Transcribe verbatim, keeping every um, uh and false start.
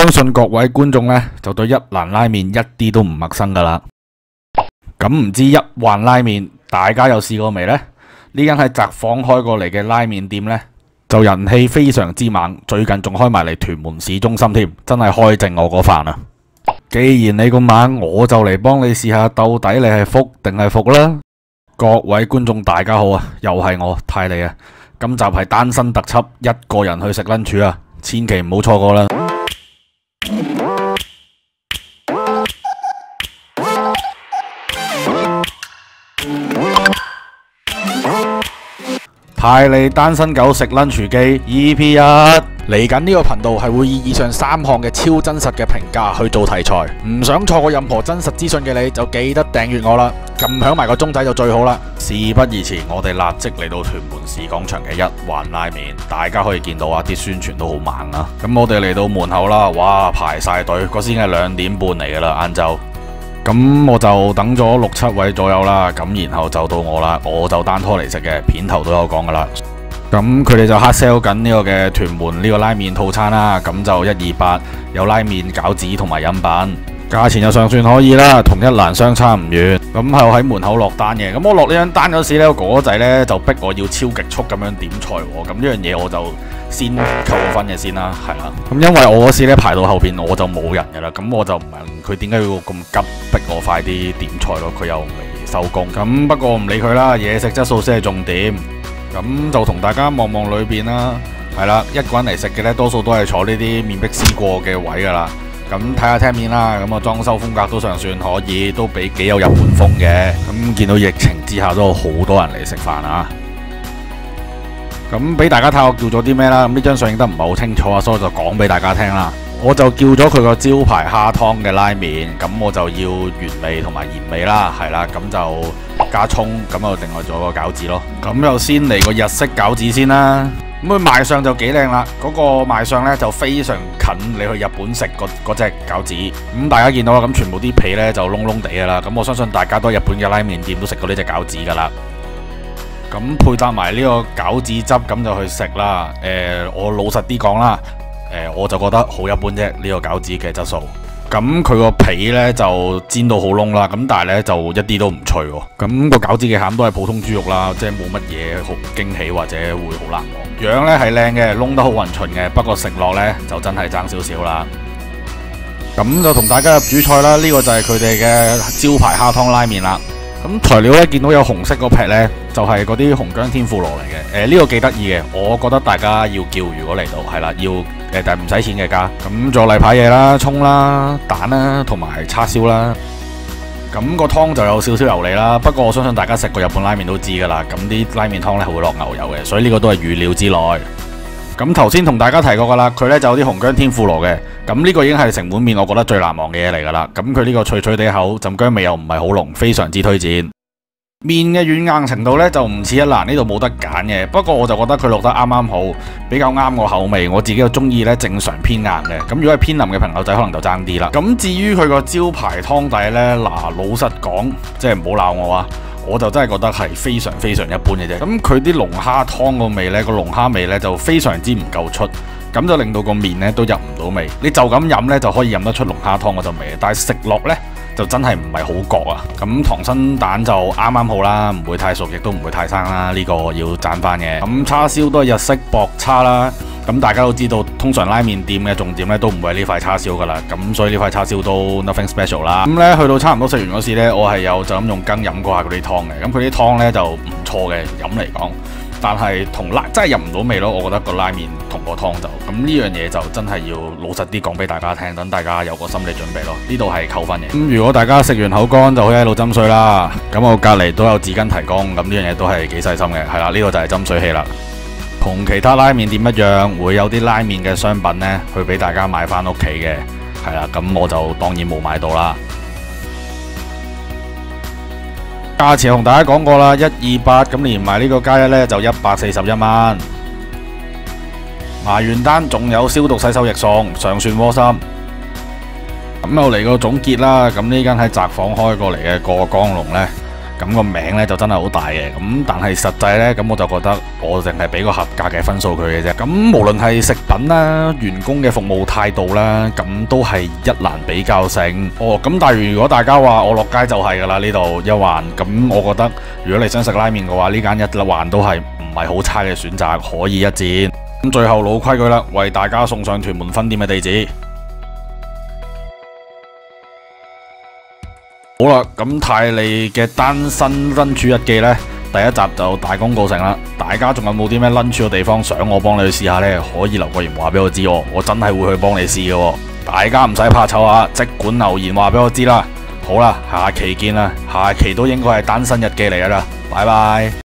相信各位觀眾呢，就對一蘭拉麵一啲都唔陌生噶啦。咁唔知一蘭拉麵大家有試過未呢？呢間喺窄房開過嚟嘅拉麵店呢，就人氣非常之猛，最近仲開埋嚟屯門市中心添，真係開正我嗰飯啊！既然你咁猛，我就嚟幫你試下，到底你係福定係福啦！各位觀眾大家好啊，又係我泰利啊！今集係單身特輯，一個人去食 lunch 啊，千祈唔好錯過啦！泰利單身狗食 lunch 記 E P 一，嚟緊呢個頻道係會以以上三項嘅超真實嘅評價去做題材，唔想錯過任何真實資訊嘅你就記得訂閱我啦，撳響埋個鐘仔就最好啦。事不宜遲，我哋立即嚟到屯門市廣場嘅一蘭拉麵，大家可以見到啊，啲宣傳都好猛啊。咁我哋嚟到門口啦，哇，排晒隊，嗰先係兩點半嚟噶啦，晏晝。咁我就等咗六七位左右啦，咁然後就到我啦，我就單拖嚟食嘅，片頭都有講噶啦。咁佢哋就黑 sell 緊呢個嘅屯門呢個拉麵套餐啦，咁就一二八有拉麵、餃子同埋飲品，價錢就尚算可以啦，同一蘭相差唔遠。咁係我喺門口落單嘅，咁我落呢張單嗰時呢，個哥仔呢就逼我要超極速咁樣點菜喎，咁呢樣嘢我就先扣個分嘅先啦，係啦。咁因為我嗰時咧排到後邊我就冇人嘅啦，咁我就唔問佢點解要咁急逼我快啲點菜咯，佢又未收工。咁不過唔理佢啦，嘢食質素先係重點。咁就同大家望望裏邊啦，係啦，一個人嚟食嘅呢，多數都係坐呢啲面壁思過嘅位噶啦。咁睇下廳面啦，咁啊裝修風格都尚算可以，都比幾有日本風嘅。咁見到疫情之下都有好多人嚟食飯啊！咁俾大家睇下我叫咗啲咩啦，咁呢張相影得唔係好清楚啊，所以我就講俾大家聽啦。我就叫咗佢個招牌蝦湯嘅拉麵，咁我就要原味同埋鹽味啦，係啦，咁就加葱，咁就另外做個餃子咯。咁又先嚟個日式餃子先啦。咁佢賣相就幾靚啦，嗰、個賣相呢就非常近你去日本食嗰隻餃子。咁大家見到啦，咁全部啲皮呢就燶燶地噶啦，咁我相信大家都喺日本嘅拉麵店都食過呢隻餃子噶啦。咁配搭埋呢個餃子汁，咁就去食啦。誒、呃，我老實啲講啦，誒、呃，我就覺得好一般啫，呢、這個餃子嘅質素。咁佢個皮呢就煎到好燶啦，咁但係呢就一啲都唔脆喎。咁、個餃子嘅餡都係普通豬肉啦，即係冇乜嘢好驚喜或者會好難忘。樣呢係靚嘅，燶得好勻勻嘅，不過食落呢就真係爭少少啦。咁就同大家入主菜啦，呢、這個就係佢哋嘅招牌蝦湯拉麵啦。咁材料咧，見到有紅色嗰劈呢，就係嗰啲紅薑天婦羅嚟嘅。誒、呃、呢、這個幾得意嘅，我覺得大家要叫，如果嚟到係啦，要誒但係唔使錢嘅加。咁仲有例牌嘢啦，葱啦、蛋啦，同埋叉燒啦。咁、那個湯就有少少油膩啦，不過我相信大家食過日本拉麵都知㗎啦。咁啲拉麵湯咧係會落牛油嘅，所以呢個都係預料之內。咁頭先同大家提過噶啦，佢呢就有啲紅薑天婦羅嘅，咁呢個已經係成碗麵我覺得最難忘嘅嘢嚟噶啦。咁佢呢個脆脆地口，浸薑味又唔係好濃，非常之推薦。麵嘅軟硬程度呢就唔似一蘭呢度冇得揀嘅，不過我就覺得佢落得啱啱好，比較啱我口味。我自己又中意呢正常偏硬嘅，咁如果係偏腍嘅朋友仔可能就爭啲啦。咁至於佢個招牌湯底呢，嗱老實講，即係唔好鬧我啊！我就真係覺得係非常非常一般嘅啫。咁佢啲龍蝦湯個味呢，個龍蝦味呢就非常之唔夠出，咁就令到個麵呢都入唔到味。你就咁飲呢就可以飲得出龍蝦湯嗰陣味，但係食落呢就真係唔係好覺啊。咁溏心蛋就啱啱好啦，唔會太熟，亦都唔會太生啦。呢個要讚翻嘅。咁叉燒都係日式薄叉啦。咁大家都知道，通常拉麵店嘅重點咧都唔會係呢塊叉燒噶啦，咁所以呢塊叉燒都 nothing special 啦。咁咧去到差唔多食完嗰時咧，我係有就咁用羹飲過下嗰啲湯嘅，咁佢啲湯咧就唔錯嘅飲嚟講，但係同拉真係入唔到味咯。我覺得個拉麵同個湯就咁呢樣嘢就真係要老實啲講俾大家聽，等大家有個心理準備咯。呢度係扣分嘅。咁如果大家食完口乾就可以喺度斟水啦。咁我隔離都有紙巾提供，咁呢樣嘢都係幾細心嘅。係啦，呢個就係斟水器啦。同其他拉麵店一樣，會有啲拉麵嘅商品呢，去俾大家買翻屋企嘅，係啦，咁我就當然冇買到啦。價錢同大家講過啦，一二八咁連埋呢個加一呢，就一百四十一蚊。埋完單仲有消毒洗手液送，尚算窩心。咁又嚟個總結啦，咁呢間喺窄房開過嚟嘅過江龍呢， 咁個名呢就真係好大嘅。咁但係實際呢，咁我就覺得我淨係俾個合格嘅分數佢嘅啫。咁無論係食品啦、員工嘅服務態度啦，咁都係一蘭比較勝。哦，咁但係如果大家話我落街就係噶啦，呢度一環，咁我覺得如果你想食拉麵嘅話，呢間一環都係唔係好差嘅選擇，可以一戰。咁最後老規矩啦，為大家送上屯門分店嘅地址。好啦，咁泰利嘅單身 lunch 日記呢，第一集就大功告成啦。大家仲有冇啲咩 lunch 嘅地方想我幫你去試下呢？可以留個言話俾我知，我真係會去幫你試嘅。大家唔使怕醜啊，即管留言話俾我知啦。好啦，下期見啦，下期都應該係單身日記嚟噶啦，拜拜。